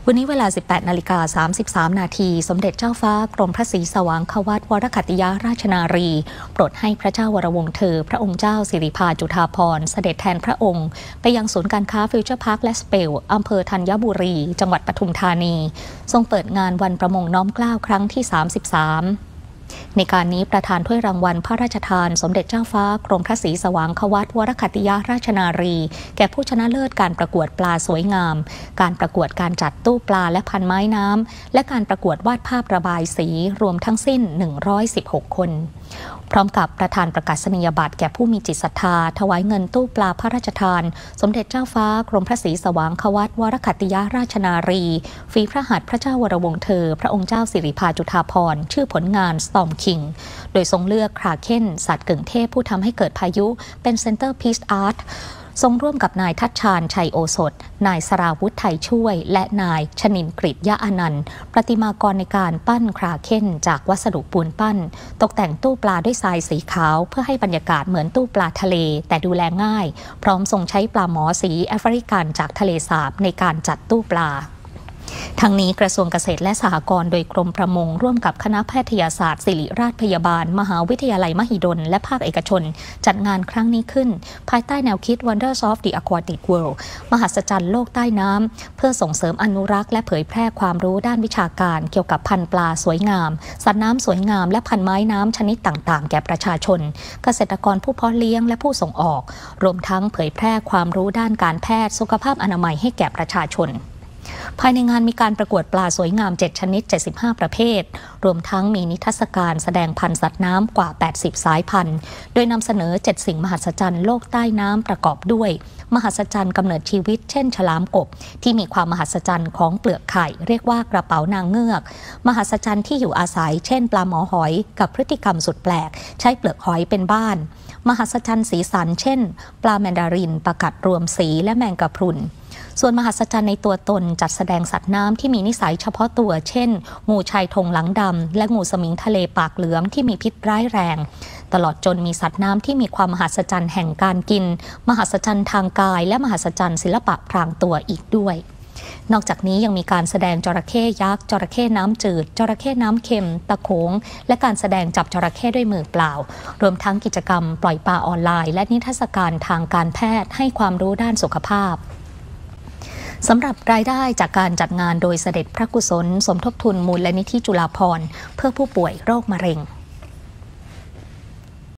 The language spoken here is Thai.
วันนี้เวลา 18:33 นาทีสมเด็จเจ้าฟ้ากรมพระศรีสว่างควัตรวรคัตติยราชนารีโปรดให้พระเจ้าวรวงศ์เธอพระองค์เจ้าสิริภาจุฑาภรณ์เสด็จแทนพระองค์ไปยังศูนย์การค้าฟิวเจอร์พาร์คและสเปลอำเภอธัญบุรีจังหวัดปทุมธานีทรงเปิดงานวันประมงน้อมเกล้าครั้งที่ 33ในการนี้ประธานถ้วยรางวัลพระราชทานสมเด็จเจ้าฟ้ากรมพระศรีสว่างควัตรวรคัตติยราชนารีแก่ผู้ชนะเลิศการประกวดปลาสวยงามการประกวดการจัดตู้ปลาและพันไม้น้ำและการประกวดวาดภาพระบายสีรวมทั้งสิ้น116คนพร้อมกับประธานประกาศนียบัตรแก่ผู้มีจิตศรัทธาถวายเงินตู้ปลาพระราชทานสมเด็จเจ้าฟ้ากรมพระศรีสว่างควัตรวรคัตติยราชนารีฝีพระหัตถ์พระเจ้าวรวงศ์เธอพระองค์เจ้าสิริภาจุฑาภรณ์ชื่อผลงาน Storm King โดยทรงเลือกคราเคนสัตว์กึ่งเทพผู้ทำให้เกิดพายุเป็น Center Piece Art ทรงร่วมกับนายทัชชาญชัยโอสถนายสราวุธไทยช่วยและนายชนินทร์กฤษยะอนันต์ประติมากรในการปั้นคราเคนจากวัสดุปูนปั้นตกแต่งตู้ปลาด้วยทรายสีขาวเพื่อให้บรรยากาศเหมือนตู้ปลาทะเลแต่ดูแลง่ายพร้อมทรงใช้ปลาหมอสีแอฟริกันจากทะเลสาบในการจัดตู้ปลาทั้งนี้กระทรวงเกษตรและสหกรณ์โดยกรมประมงร่วมกับคณะแพทยศาสตร์ศิริราชพยาบาลมหาวิทยาลัยมหิดลและภาคเอกชนจัดงานครั้งนี้ขึ้นภายใต้แนวคิด Wonders of the Aquatic World มหัศจรรย์โลกใต้น้ำเพื่อส่งเสริมอนุรักษ์และเผยแพร่ความรู้ด้านวิชาการเกี่ยวกับพันธุ์ปลาสวยงามสัตว์น้ำสวยงามและพันธุ์ไม้น้ำชนิดต่างๆแก่ประชาชนเกษตรกรผู้เพาะเลี้ยงและผู้ส่งออกรวมทั้งเผยแพร่ความรู้ด้านการแพทย์สุขภาพอนามัยให้แก่ประชาชนภายในงานมีการประกวดปลาสวยงาม7ชนิด75ประเภทรวมทั้งมีนิทรรศการแสดงพันธุ์สัตว์น้ำกว่า80สายพันธุ์โดยนำเสนอ7สิ่งมหัศจรรย์โลกใต้น้ำประกอบด้วยมหัศจรรย์กำเนิดชีวิตเช่นฉลามกบที่มีความมหัศจรรย์ของเปลือกไข่เรียกว่ากระเป๋านางเงือกมหัศจรรย์ที่อยู่อาศัยเช่นปลาหมอหอยกับพฤติกรรมสุดแปลกใช้เปลือกหอยเป็นบ้านมหัศจรรย์สีสันเช่นปลาแมนดารินปลากัดรวมสีและแมงกะพรุนส่วนมหัศจรรย์ในตัวตนจัดแสดงสัตว์น้ำที่มีนิสัยเฉพาะตัวเช่นงูชายธงหลังดำและงูสมิงทะเลปากเหลืองที่มีพิษร้ายแรงตลอดจนมีสัตว์น้ำที่มีความมหัศจรรย์แห่งการกินมหัศจรรย์ทางกายและมหัศจรรย์ศิลปะพรางตัวอีกด้วยนอกจากนี้ยังมีการแสดงจระเข้ยักษ์จระเข้น้ำจืดจระเข้น้ำเค็มตะโขงและการแสดงจับจระเข้ด้วยมือเปล่ารวมทั้งกิจกรรมปล่อยปลาออนไลน์และนิทรรศการทางการแพทย์ให้ความรู้ด้านสุขภาพสำหรับรายได้จากการจัดงานโดยเสด็จพระกุศลสมทบทุนมูลนิธิจุฬาภรณ์เพื่อผู้ป่วยโรคมะเร็ง